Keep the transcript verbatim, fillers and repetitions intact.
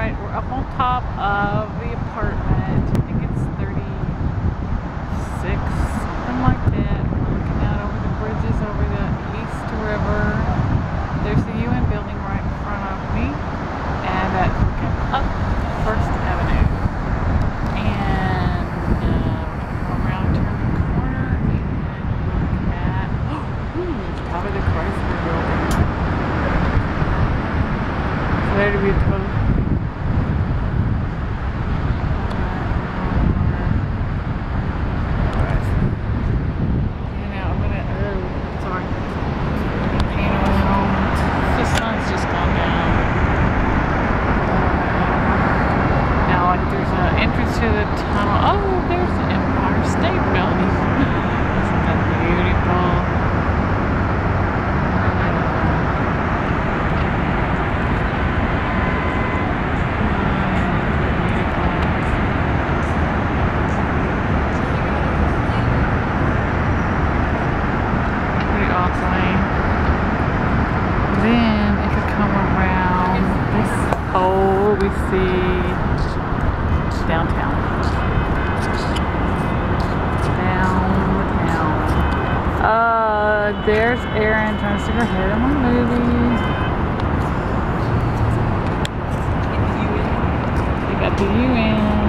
Alright, we're up on top of the apartment. I think it's thirty-six, something like that. We're looking out over the bridges over the East River. There's the U N building right in front of me. And that's looking up First Avenue. And uh, come around, turn the corner, and look at ooh, top of the Chrysler building. So there to be a total. To the tunnel. Oh, there's the Empire State Building. Isn't that beautiful? Pretty awesome. Then if you come around this pole, we see downtown. Downtown. Uh, there's Erin trying to stick her head in my movie. We got the U N.